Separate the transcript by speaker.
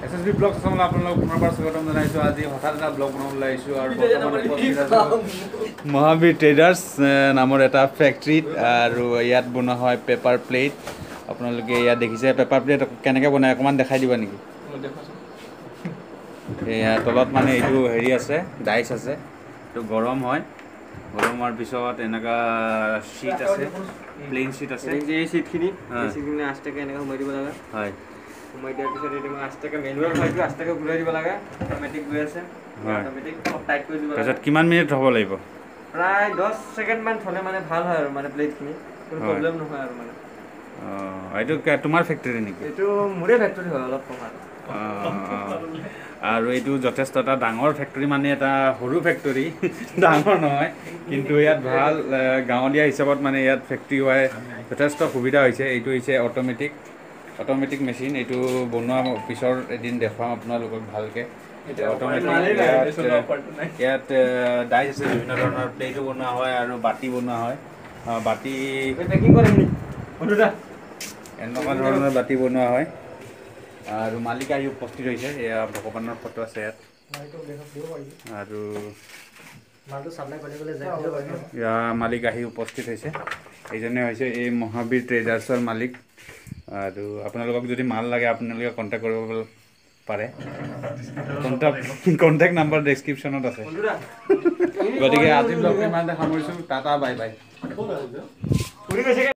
Speaker 1: SSB blog চাবলৈ আপোনালোক পুনৰবাৰ স্বাগতম জনাইছোঁ। আজি হঠাৎ এটা ব্লগ বনাবলৈ আহিছোঁ আৰু মহাবীৰ ট্ৰেডাৰ্ছ নামৰ এটা ফেক্টৰীত আৰু ইয়াত বনোৱা হয় পেপাৰ প্লেট। আপোনালোকে ইয়াত দেখিছে পেপাৰ প্লেট কেনেকৈ বনায় অকণমান দেখাই দিবা নেকি? এয়া তলত মানে এইটো হেৰি আছে, ডাইচ আছে, এইটো গৰম হয়। গৰম হোৱাৰ পিছত এনেকুৱা শ্বীট আছে, প্লেইন শ্বীট আছে। এই শ্বীটখিনি আষ্টাকে এনেকৈ সোমাই দিব লাগে। হয়, সোমাই দিয়াৰ পিছত এইটো আষ্টাকে মেনুৱেল হয়তো আষ্টাকে ঘূৰাই দিব লাগে। অট'মেটিক গৈ আছে, অট'মেটিক অলপ টাইট কৰি দিব লাগে। তাৰপিছত কিমান মিনিট হ'ব লাগিব? প্ৰায় 10 ছেকেণ্ডমান থ'লে মানে ভাল হয় আৰু মানে প্লেটখিনি কোনো প্ৰব্লেম নহয় আৰু মানে। এইটো তোমাৰ ফেক্টৰী নেকি? এইটো মোৰে ফেক্টৰী হয়, অলপ কম আৰু এইটো যথেষ্ট এটা ডাঙৰ ফেক্টৰী, মানে এটা সৰু ফেক্টৰী, ডাঙৰ নহয় কিন্তু ইয়াত ভাল গাঁৱলীয়া হিচাপত মানে ইয়াত ফেক্টৰী হোৱাই যথেষ্ট সুবিধা হৈছে। এইটো হৈছে অট'মেটিক মেচিন। এইটো বনোৱা পিছৰ এদিন দেখুৱাম আপোনালোকক ভালকৈ। ইয়াত ডাইচ আছে, বিভিন্ন ধৰণৰ প্লেটো বনোৱা হয় আৰু বাতি বনোৱা হয়। বাতি এনেকুৱা ধৰণৰ বাতি বনোৱা হয় আৰু মালিক আহি উপস্থিত হৈছে। এয়া ভগৱানৰ ফটো আছে ইয়াত আৰু মালিক আহি উপস্থিত হৈছে। এইজনে হৈছে এই মহাবীৰ ট্ৰেডাৰ্ছৰ মালিক। আৰু আপোনালোকক যদি মাল লাগে আপোনালোকে কণ্টেক্ট কৰিব পাৰে। কণ্টেক্ট নাম্বাৰ ডেছক্ৰিপশ্যনত আছে। গতিকে আজি ব্লগটো ইমানতে সামৰিছোঁ। Tata, bye bye.